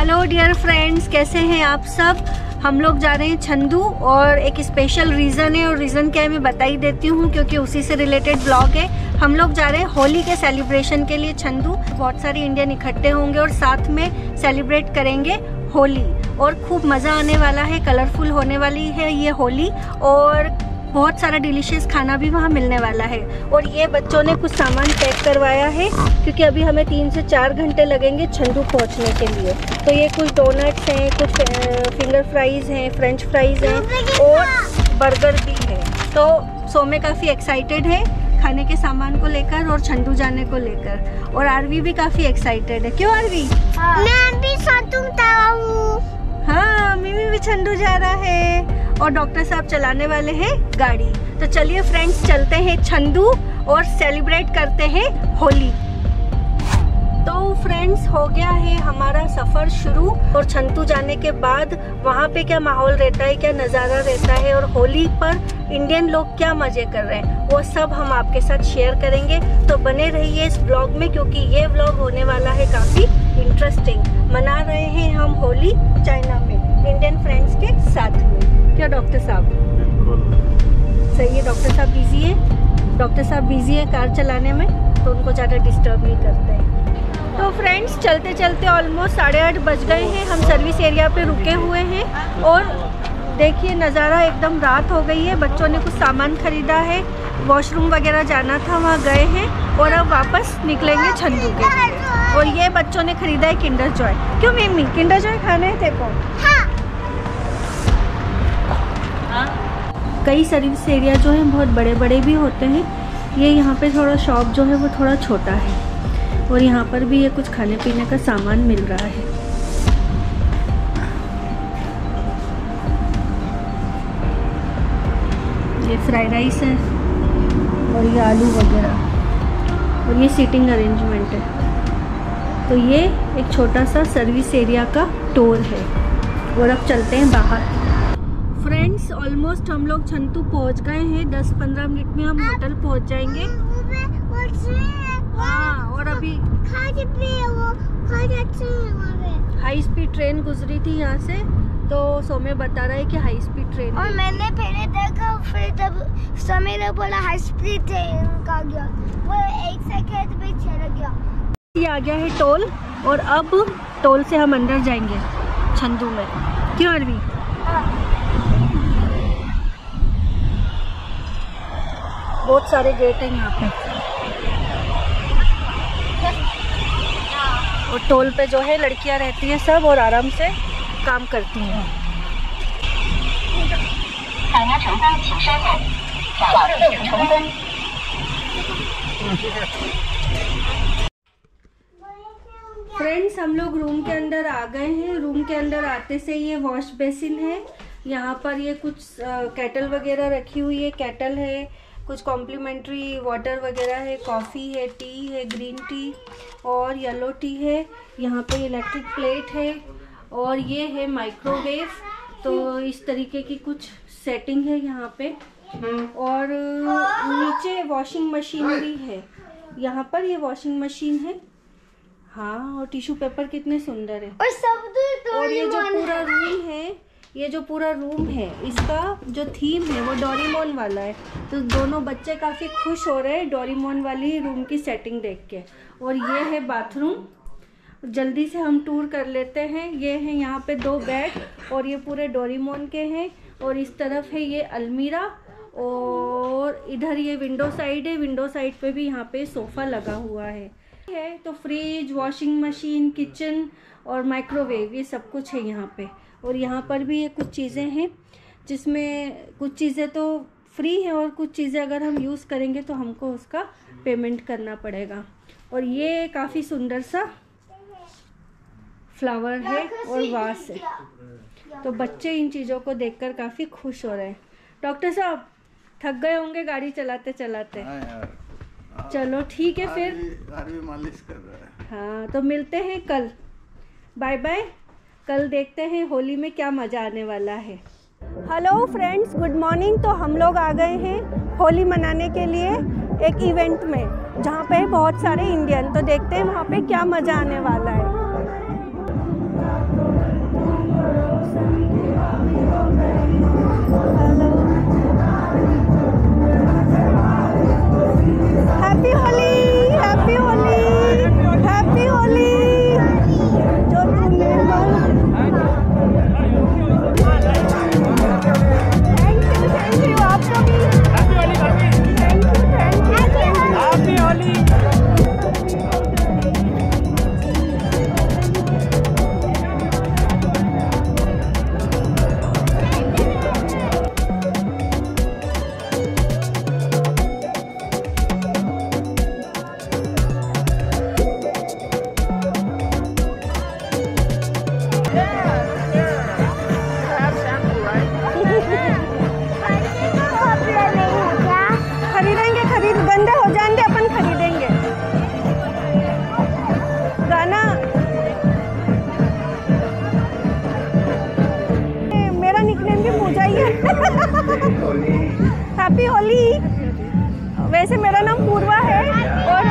Hello dear friends, कैसे हैं आप सब। हम लोग जा रहे हैं छंदू और एक स्पेशल रीज़न है, और रीज़न क्या है मैं बता ही देती हूँ क्योंकि उसी से रिलेटेड ब्लॉग है। हम लोग जा रहे हैं होली के सेलिब्रेशन के लिए छंदू। बहुत सारे इंडियन इकट्ठे होंगे और साथ में सेलिब्रेट करेंगे होली, और खूब मज़ा आने वाला है। कलरफुल होने वाली है ये होली, और बहुत सारा डिलीशियस खाना भी वहाँ मिलने वाला है। और ये बच्चों ने कुछ सामान पैक करवाया है क्योंकि अभी हमें 3 से 4 घंटे लगेंगे छंदू पहुँचने के लिए। तो ये कुछ डोनट्स हैं, कुछ फिंगर फ्राइज़ हैं, फ्रेंच फ्राइज़ हैं और बर्गर भी है। तो सोमे काफ़ी एक्साइटेड है खाने के सामान को लेकर और छंदू जाने को लेकर, और आरवी भी काफ़ी एक्साइटेड है। क्यों आरवी? मैं भी छंदू जा रहा हूँ। हाँ, मिमी भी छंदू जा रहा है और डॉक्टर साहब चलाने वाले हैं गाड़ी। तो चलिए फ्रेंड्स, चलते हैं छंदू और सेलिब्रेट करते हैं होली। तो फ्रेंड्स, हो गया है हमारा सफ़र शुरू, और छंदू जाने के बाद वहाँ पे क्या माहौल रहता है, क्या नज़ारा रहता है, और होली पर इंडियन लोग क्या मज़े कर रहे हैं, वो सब हम आपके साथ शेयर करेंगे। तो बने रहिए इस ब्लॉग में क्योंकि ये ब्लॉग होने वाला है काफ़ी इंटरेस्टिंग। मना रहे हैं हम होली चाइना में इंडियन फ्रेंड्स के साथ में। क्या डॉक्टर साहब? सही है, डॉक्टर साहब बिजी है। डॉक्टर साहब बिजी है कार चलाने में, तो उनको ज़्यादा डिस्टर्ब नहीं करते हैं। तो फ्रेंड्स, चलते चलते ऑलमोस्ट 8:30 बज गए हैं। हम सर्विस एरिया पे रुके हुए हैं और देखिए नज़ारा, एकदम रात हो गई है। बच्चों ने कुछ सामान खरीदा है, वॉशरूम वगैरह जाना था, वहाँ गए हैं और अब वापस निकलेंगे छंदू के लिए। और ये बच्चों ने खरीदा है किंडर जॉय। क्यों मिमी, किंडर जॉय खाने हैं तेरे को? हाँ। कई सर्विस एरिया जो है बहुत बड़े बड़े भी होते हैं। ये यहाँ पे थोड़ा शॉप जो है वो थोड़ा छोटा है, और यहाँ पर भी ये कुछ खाने पीने का सामान मिल रहा है। ये फ्राइड राइस है और ये आलू वगैरह, और ये सीटिंग अरेंजमेंट है। तो ये एक छोटा सा सर्विस एरिया का टूर है, और अब चलते हैं बाहर। फ्रेंड्स, ऑलमोस्ट हम लोग छंदू पहुँच गए हैं। 10-15 मिनट में हम होटल पहुँच जाएंगे। हाँ, और अभी हाई स्पीड ट्रेन गुजरी थी यहाँ से, तो सोमे बता रहा है कि हाई स्पीड ट्रेन, और मैंने पहले देखा, फिर जब समय ने बोला हाई स्पीड ट्रेन का गया, वो 1 सेकंड में चला गया। ये आ गया है टोल, और अब टोल से हम अंदर जाएंगे छंदू में। क्यों अरवी? बहुत सारे गेट हैं यहाँ पे, और टोल पे जो है लड़कियाँ रहती हैं सब, और आराम से काम करती हैं। फ्रेंड्स, हम लोग रूम के अंदर आ गए हैं। रूम के अंदर आते से ये वॉश बेसिन है। यहाँ पर ये कुछ केटल वगैरह रखी हुई है। केटल है, कुछ कॉम्प्लीमेंट्री वाटर वगैरह है, कॉफ़ी है, टी है, ग्रीन टी और येलो टी है। यहाँ पे इलेक्ट्रिक प्लेट है, और ये है माइक्रोवेव। तो इस तरीके की कुछ सेटिंग है यहाँ पे, और नीचे वॉशिंग मशीन भी है। यहाँ पर ये वॉशिंग मशीन है। हाँ, और टिश्यू पेपर कितने सुंदर है। और ये जो पूरा रूम है, ये जो पूरा रूम है, इसका जो थीम है वो डोरेमोन वाला है। तो दोनों बच्चे काफ़ी खुश हो रहे हैं डोरेमोन वाली रूम की सेटिंग देख के। और ये है बाथरूम। जल्दी से हम टूर कर लेते हैं। ये है यहाँ पे 2 बेड, और ये पूरे डोरेमोन के हैं। और इस तरफ है ये अलमीरा, और इधर ये विंडो साइड है। विंडो साइड पे भी यहाँ पे सोफ़ा लगा हुआ है। तो फ्रिज, वॉशिंग मशीन, किचन और माइक्रोवेव, ये सब कुछ है यहाँ पे। और यहाँ पर भी ये कुछ चीज़ें हैं, जिसमें कुछ चीज़ें तो फ्री हैं और कुछ चीज़ें अगर हम यूज़ करेंगे तो हमको उसका पेमेंट करना पड़ेगा। और ये काफ़ी सुंदर सा फ्लावर है और वास है। तो बच्चे इन चीज़ों को देखकर काफ़ी खुश हो रहे हैं। डॉक्टर साहब थक गए होंगे गाड़ी चलाते चलाते। चलो ठीक है फिर, मालिश कर रहा है। हाँ, तो मिलते हैं कल। Bye bye. कल देखते हैं होली में क्या मज़ा आने वाला है। Hello friends, good morning. तो हम लोग आ गए हैं होली मनाने के लिए एक इवेंट में, जहाँ पे बहुत सारे इंडियन। तो देखते हैं वहाँ पे क्या मज़ा आने वाला है। वैसे मेरा नाम पूर्वा है और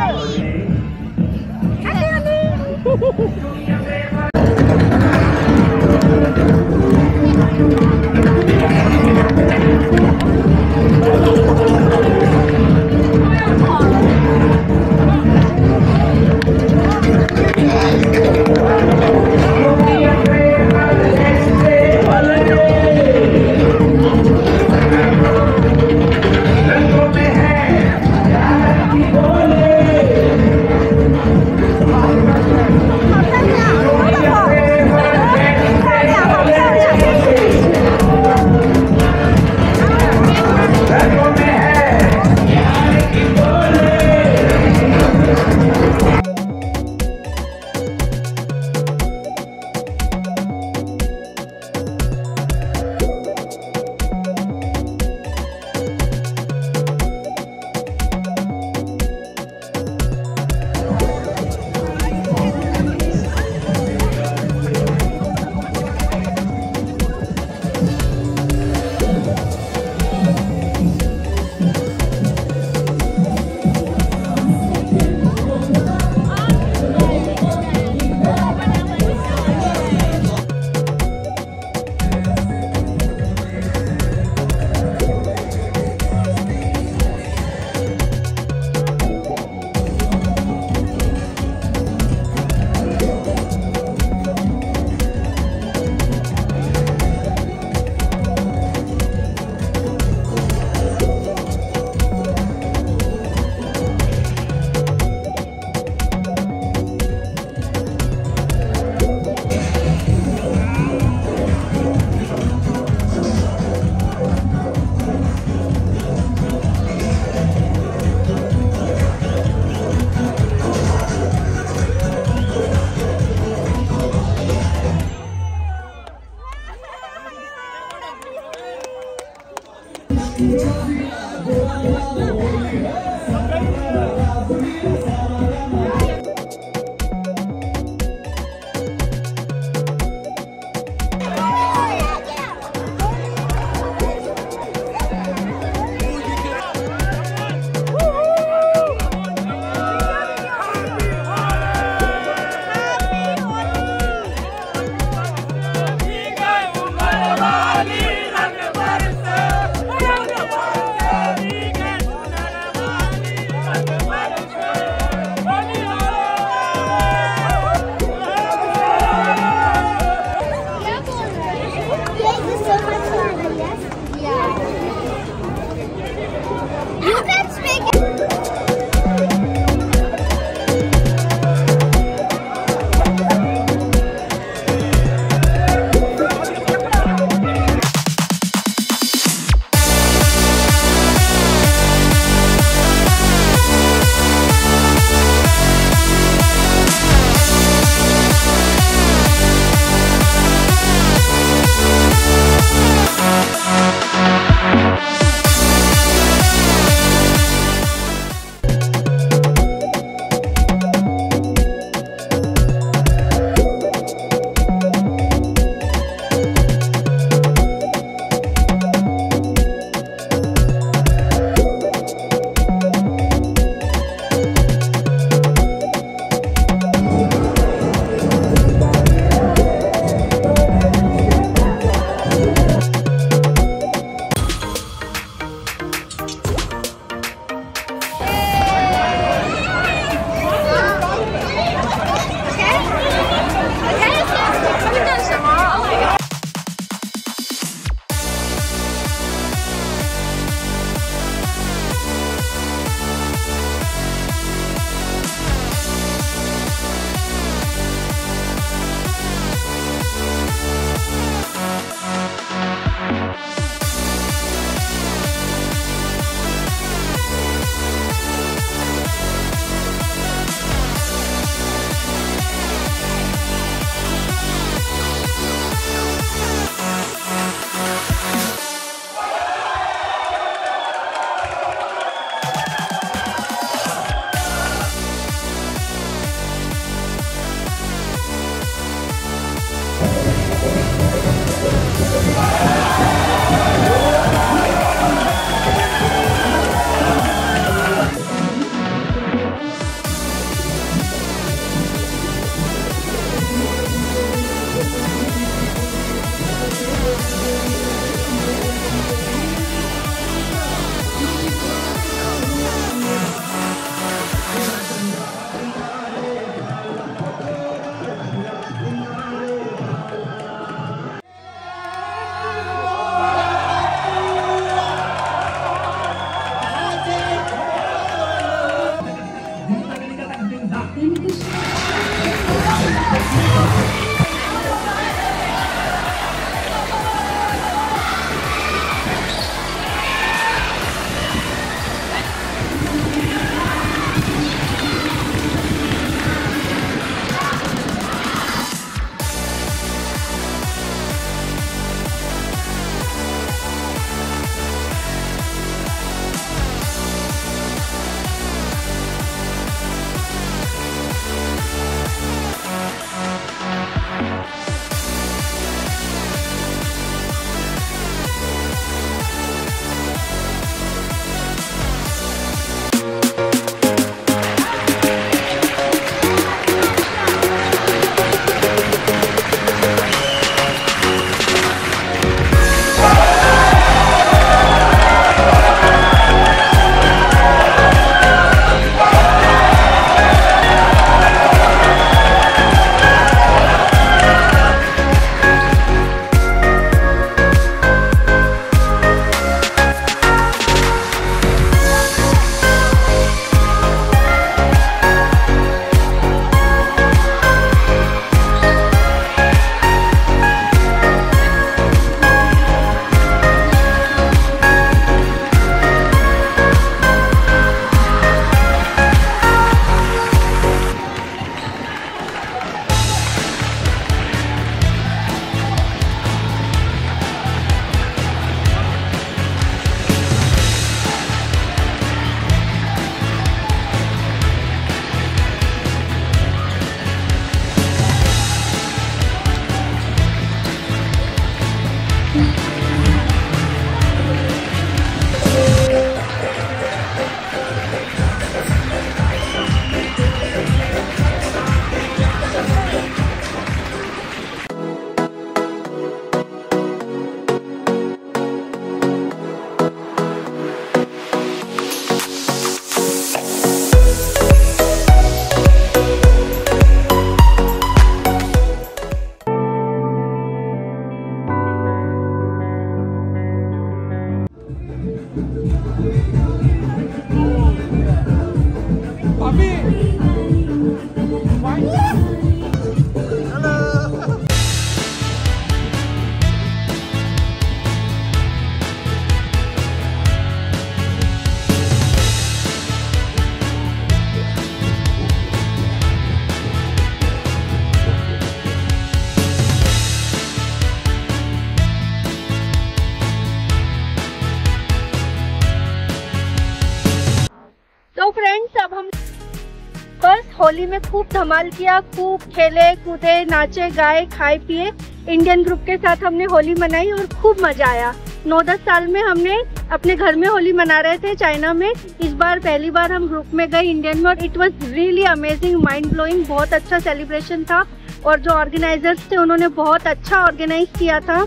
होली में खूब धमाल किया, खूब खेले कूदे, नाचे गाए, खाए पिए। इंडियन ग्रुप के साथ हमने होली मनाई और खूब मजा आया। 9-10 साल में हमने अपने घर में होली मना रहे थे चाइना में, इस बार पहली बार हम ग्रुप में गए इंडियन में, और it was really amazing, mind blowing. बहुत अच्छा सेलिब्रेशन था और जो ऑर्गेनाइजर्स थे उन्होंने बहुत अच्छा ऑर्गेनाइज किया था,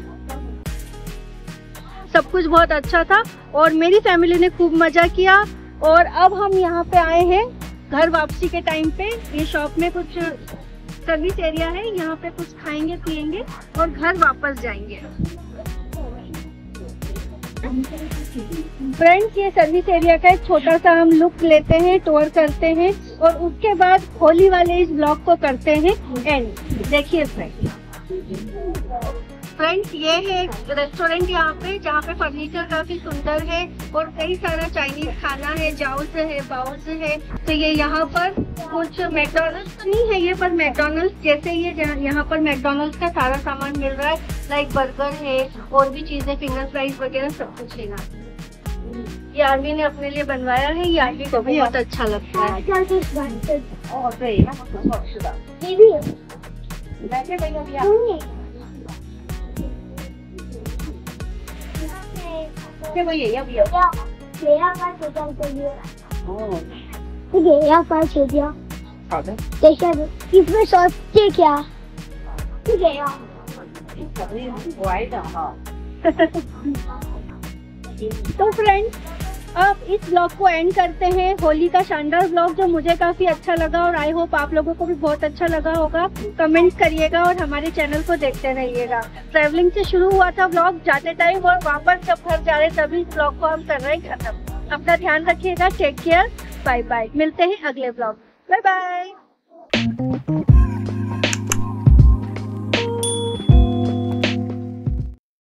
सब कुछ बहुत अच्छा था और मेरी फैमिली ने खूब मजा किया। और अब हम यहाँ पे आए हैं घर वापसी के टाइम पे। ये शॉप में कुछ सर्विस एरिया है, यहाँ पे कुछ खाएंगे पिएंगे और घर वापस जाएंगे। फ्रेंड्स, ये सर्विस एरिया का एक छोटा सा हम लुक लेते हैं, टूर करते हैं और उसके बाद होली वाले इस ब्लॉग को करते हैं एंड। देखिए फ्रेंड्स, ये है रेस्टोरेंट यहाँ पे, जहाँ पे फर्नीचर काफी सुंदर है और कई सारा चाइनीज खाना है, जाउस है, बाउस है। तो ये यहाँ पर कुछ मैकडॉनल्ड्स नहीं है ये, पर मैकडॉनल्ड्स जैसे ये यहाँ पर मैकडॉनल्ड्स का सारा सामान मिल रहा है, लाइक बर्गर है और भी चीजें, फिंगर फ्राइज वगैरह सब कुछ है यहाँ। ये आरवी ने अपने लिए बनवाया है, ये आरवी को बहुत अच्छा लगता है। इसमें सॉस क्या? तो फ्रेंड्स, अब इस ब्लॉग को एंड करते हैं। होली का शानदार ब्लॉग जो मुझे काफी अच्छा लगा और आई होप आप लोगों को भी बहुत अच्छा लगा होगा। कमेंट्स करिएगा और हमारे चैनल को देखते रहिएगा। ट्रैवलिंग से शुरू हुआ था ब्लॉग, जाते टाइम और वापस जब घर जा रहे तभी इस ब्लॉग को हम कर रहे हैं खत्म। अपना ध्यान रखिएगा, टेक केयर, बाय बाय। मिलते हैं अगले ब्लॉग, बाय बाय।